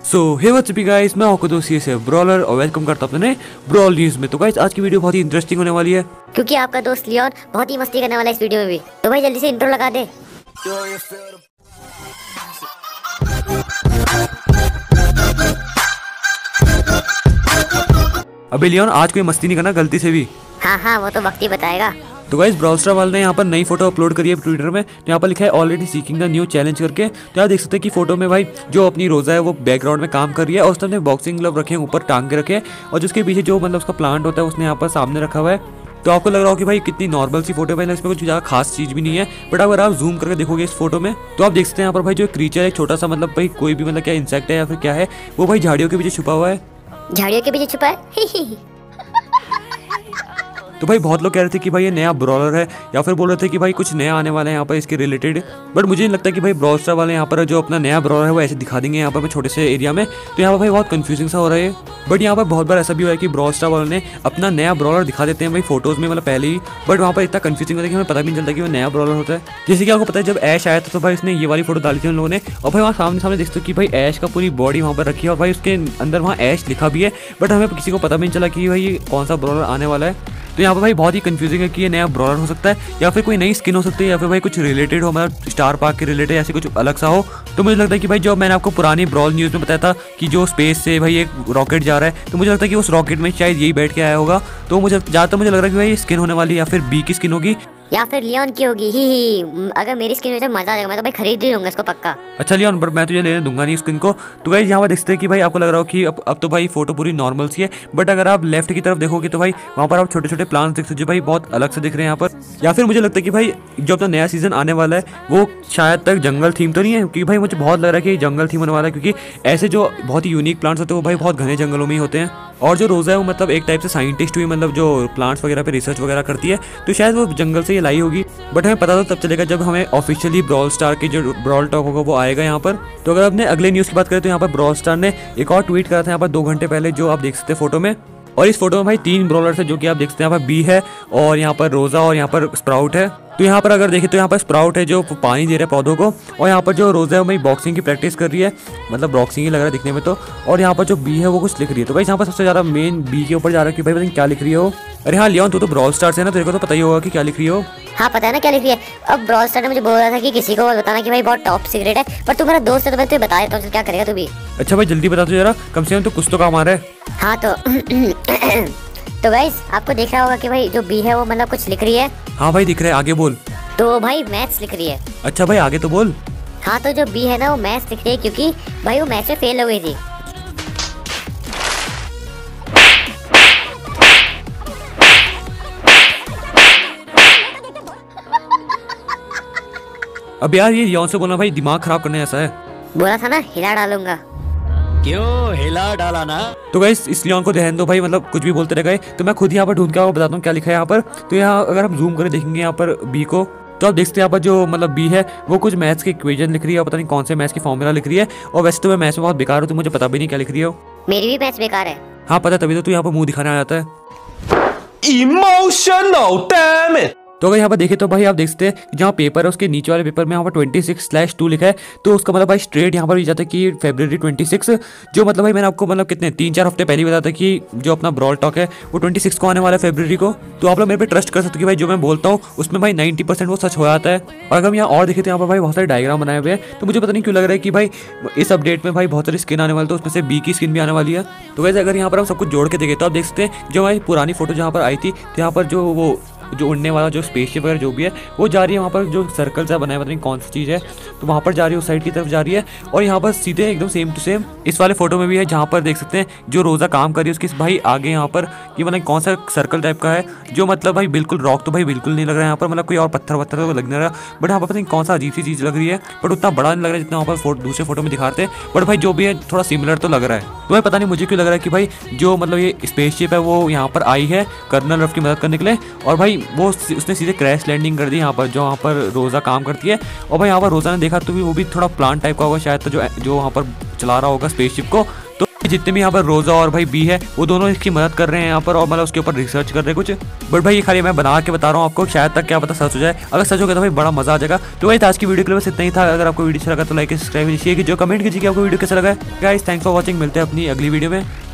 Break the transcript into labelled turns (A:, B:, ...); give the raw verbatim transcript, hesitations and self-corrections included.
A: सो hey what's up guys, मैं आपको दोस्त से ब्रॉलर और वेलकम करता हूं अपने ब्रॉल न्यूज में। तो गाइस आज की वीडियो बहुत ही इंटरेस्टिंग होने वाली है
B: क्योंकि आपका दोस्त लियोन बहुत ही मस्ती करने वाला है इस वीडियो में भी। तो भाई जल्दी से इंट्रो लगा दे।
A: अबे लियोन आज कोई मस्ती नहीं करना गलती से भी।
B: हाँ हाँ वो तो वक्त ही बताएगा।
A: तो गाइस ब्रॉल स्टार वाले ने यहाँ पर नई फोटो अपलोड करी है ट्विटर में। तो यहाँ पर लिखा है already seeking the new challenge करके। तो यहाँ देख सकते हैं कि फोटो में भाई जो अपनी रोजा है वो बैकग्राउंड में काम कर रही है और उसने बॉक्सिंग ग्लव रखे हैं ऊपर टांग के रखे हैं और जिसके पीछे जो मतलब उसका प्लांट होता है उसने यहाँ पर सामने रखा हुआ है। तो आपको लग रहा हो कि भाई कितनी नॉर्मल सी फोटो है, इसमें कुछ ज़्यादा खास चीज़ भी नहीं है। बट अगर आप जूम करके देखोगे इस फोटो में तो आप देख सकते हैं यहाँ पर भाई जो क्रीचर है छोटा सा, मतलब भाई कोई भी मतलब क्या इंसेक्ट है या फिर क्या है, वो भाई झाड़ियों के पीछे छुपा हुआ है।
B: झाड़ियों के पीछे छुपा है।
A: तो भाई बहुत लोग कह रहे थे कि भाई ये नया ब्रॉलर है या फिर बोल रहे थे कि भाई कुछ नया आने वाला है यहाँ पर इसके रिलेटेड। बट मुझे नहीं लगता कि भाई ब्रॉल स्टार वाले यहाँ पर जो अपना नया ब्रॉलर है वो ऐसे दिखा देंगे यहाँ पर छोटे से एरिया में। तो यहाँ पर भाई बहुत कंफ्यूजिंग सा हो रहा है। बट यहाँ पर बहुत बार ऐसा भी हुआ है कि ब्रॉल स्टार वालों ने अपना नया ब्रॉलर दिखा देते हैं भाई फोटोज में, मतलब पहले ही। बट वहाँ पर इतना कंफ्यूजिंग होता है कि हमें पता भी नहीं चलता कि वो नया ब्रॉलर होता है। जैसे कि आपको पता है जब ऐश आया था तो भाई उसने ये वाली फोटो डाली थी उन लोगों ने, और भाई वहाँ सामने सामने देखते हो कि भाई ऐश का पूरी बॉडी वहाँ पर रखी है और भाई उसके अंदर वहाँ ऐश लिखा भी है। बट हमें किसी को पता भी नहीं चला कि भाई ये कौन सा ब्रॉलर आने वाला है। तो यहाँ पर भाई बहुत ही कंफ्यूजिंग है कि ये नया ब्रॉलर हो सकता है या फिर कोई नई स्किन हो सकती है या फिर भाई कुछ रिलेटेड हो, मतलब स्टार पार्क के रिलेटेड ऐसे कुछ अलग सा हो। तो मुझे लगता है कि भाई जो मैंने आपको पुरानी ब्रॉल न्यूज़ में बताया था कि जो स्पेस से भाई एक रॉकेट जा रहा है, तो मुझे लगता है कि उस रॉकेट में शायद यही बैठ के आया होगा। तो मुझे ज़्यादातर मुझे लग रहा है कि भाई स्किन होने वाली है या फिर बी की स्किन होगी
B: या फिर लियोन की होगी। ही ही अगर मेरी स्किन में तो मजा आ जाएगा, मैं तो भाई खरीद ही लूंगा इसको पक्का।
A: अच्छा लियोन, पर मैं तुझे लेने दूंगा नहीं स्किन को। तो भाई यहाँ पर देखते हैं कि भाई आपको लग रहा हो कि अब अब तो भाई फोटो पूरी नॉर्मल सी है। बट अगर आप लेफ्ट की तरफ देखोगे तो भाई वहाँ पर आप छोटे छोटे प्लांट्स देख सकते हो भाई बहुत अलग से दिख रहे हैं यहाँ पर। या फिर मुझे लगता है कि भाई जो अपना नया सीजन आने वाला है वो शायद तक जंगल थीम तो नहीं है, क्योंकि भाई मुझे बहुत लग रहा है कि जंगल थीम होने वाला है, क्योंकि ऐसे जो बहुत ही यूनिक प्लांट्स होते हैं वो भाई बहुत घने जंगलों में ही होते हैं। और जो रोज़ा है वो मतलब एक टाइप से साइंटिस्ट हुई, मतलब जो प्लांट्स वगैरह पे रिसर्च वगैरह करती है, तो शायद वो जंगल से ये लाई होगी। बट हमें पता तो तब चलेगा जब हमें ऑफिशियली ब्रॉल स्टार के जो ब्रॉल टॉक होगा वो आएगा यहाँ पर। तो अगर अपने अगले न्यूज़ की बात करें तो यहाँ पर ब्रॉल स्टार ने एक और ट्वीट करा था यहाँ पर दो घंटे पहले, जो आप देख सकते हैं फोटो में। और इस फोटो में भाई तीन ब्रॉलर्स है जो कि आप देख सकते हैं। यहाँ पर बी है और यहाँ पर रोज़ा और यहाँ पर स्प्राउट है। तो यहाँ पर अगर देखें तो यहाँ पर स्प्राउट है जो पानी दे रहा है पौधों को, और यहाँ पर जो रोज़ा है वही बॉक्सिंग की प्रैक्टिस कर रही है, मतलब बॉक्सिंग ही लग रहा है दिखने में तो। और यहाँ पर जो बी है वो कुछ लिख रही है। तो भाई यहाँ पर सबसे ज़्यादा मेन बी के ऊपर जा रहा है कि भाई पता नहीं क्या लिख रही हो। अरे हाँ लियोन, तू तो ब्रॉल स्टार से ना, तेरे को तो पता ही होगा कि क्या लिख रही हो।
B: हाँ पता है ना क्या लिख रही है। अब ब्रॉल स्टार ने मुझे बोल रहा था कि किसी को बताना कि भाई बहुत टॉप सीक्रेट है, पर तू मेरा दोस्त है तो मैं तुझे बता देता हूँ, क्या करेगा तू भी।
A: अच्छा भाई जल्दी बता दो जरा, कम से कम तो कुछ तो काम आ रहा है।
B: हाँ तो तो गाइस आपको देख रहा होगा कि भाई जो बी है वो मतलब कुछ लिख रही है।
A: हाँ भाई दिख रहा है, आगे बोल।
B: तो भाई मैथ्स लिख रही है।
A: अच्छा भाई आगे तो बोल।
B: हाँ तो जो बी है ना वो मैथ्स लिख रही है क्योंकि भाई वो मैथ्स में फेल हो गई थी।
A: अब यार ये लियोन से बोलना भाई दिमाग खराब करने जैसा है।
B: बोला था ना हिला डालूंगा।
C: क्यों हिला डाला ना।
A: तो गाइस इस लियोन को रहने दो भाई, मतलब कुछ भी बोलते रह गए। तो मैं खुद यहाँ पर ढूंढ के आपको बताता हूँ क्या लिखा है यहाँ पर। तो यहाँ अगर हम जूम करके देखेंगे यहाँ पर बी को, तो आप देखते हैं यहाँ पर जो मतलब बी है वो कुछ मैथ्स की इक्वेशन लिख रही है, पता नहीं कौन से मैथ्स की फॉर्मूला लिख रही है। और वैसे तो मैं मैथ्स में बहुत बेकार हूँ, तो मुझे पता भी नहीं क्या लिख रही हो।
B: मेरी भी मैथ्स बेकार है।
A: हाँ पता, तभी तो तू यहाँ पर मुंह दिखाने आ जाता है।
C: Emotional damn it.
A: तो अगर यहाँ पर देखें तो भाई आप देख सकते हैं जहाँ पेपर है उसके नीचे वाले पेपर में यहाँ पर ट्वेंटी सिक्स स्लैश टू लिखा है। तो उसका मतलब भाई स्ट्रेट यहाँ पर भी जाता है कि फरवरी ट्वेंटी सिक्स, जो मतलब भाई मैंने आपको मतलब कितने तीन चार हफ्ते पहले ही बताया था कि जो अपना ब्रॉल टॉक है वो ट्वेंटी सिक्स को आने वाला है फरवरी को। तो आप लोग मेरे पे ट्रस्ट कर सकते हो कि भाई जो मैं बोलता हूँ उसमें भाई नाइन्टी परसेंट वो सच हो जाता है। और अगर हम यहाँ और देखें तो यहाँ पर भाई बहुत सारे डायग्राम बनाए हुए हैं। तो मुझे पता नहीं क्यों लग रहा है कि भाई इस अपडेट में भाई बहुत सारी स्किन आने वाली, तो उसमें से बी की स्किन भी आने वाली है। तो वैसे अगर यहाँ पर हम सब कुछ जोड़ के देखें तो आप देख सकते हैं जो हमारी पुरानी फोटो जहाँ पर आई थी, तो यहाँ पर जो वो जो उड़ने वाला जो स्पेसशिप वगैरह जो भी है वो जा रही है वहाँ पर, जो सर्कल सा बनाया पता नहीं कौन सी चीज़ है, तो वहाँ पर जा रही है, उस साइड की तरफ जा रही है। और यहाँ पर सीधे एकदम सेम टू सेम इस वाले फोटो में भी है, जहाँ पर देख सकते हैं जो रोज़ा काम कर रही है उसके भाई आगे यहाँ पर ये मतलब कौन सा सर्कल टाइप का है, जो मतलब भाई बिल्कुल रॉक तो भाई बिल्कुल नहीं लग रहा है यहाँ पर, मतलब कोई और पत्थर वत्थर तो लग नहीं रहा। बट यहाँ पर पता नहीं कौन सा अजीब सी चीज़ लग रही है, बट उतना बड़ा नहीं लग रहा है जितना वहाँ पर दूसरे फोटो में दिखाते हैं। बट भाई जो भी है थोड़ा सिमिलर तो लग रहा है। तो भाई पता नहीं मुझे क्यों लग रहा है कि भाई जो मतलब ये स्पेसशिप है वो यहाँ पर आई है कर्नल रफ की मदद करने के लिए, और भाई वो उसने सीधे क्रैश लैंडिंग कर दी यहाँ पर जो वहाँ पर रोज़ा काम करती है। और भाई यहाँ पर रोज़ा ने देखा तो भी वो भी थोड़ा प्लांट टाइप का होगा शायद, तो जो जो वहाँ पर चला रहा होगा स्पेसशिप को, तो जितने भी यहाँ पर रोजा और भाई बी है वो दोनों इसकी मदद कर रहे हैं यहाँ पर, और मतलब उसके ऊपर रिसर्च कर रहे हैं कुछ। बट भाई ये खाली मैं बना के बता रहा हूँ आपको, शायद तक क्या पता सच हो जाए। अगर सच हो गया तो भाई बड़ा मजा आ जाएगा। तो भाई आज की वीडियो के लिए बस इतना ही था। अगर आपको वीडियो अच्छा लगा तो लाइक सब्सक्राइब कीजिए, जो कमेंट कीजिए कि आपको वीडियो कैसा लगा। गाइस थैंक्स फॉर वॉचिंग, मिलते हैं अपनी अगली वीडियो में।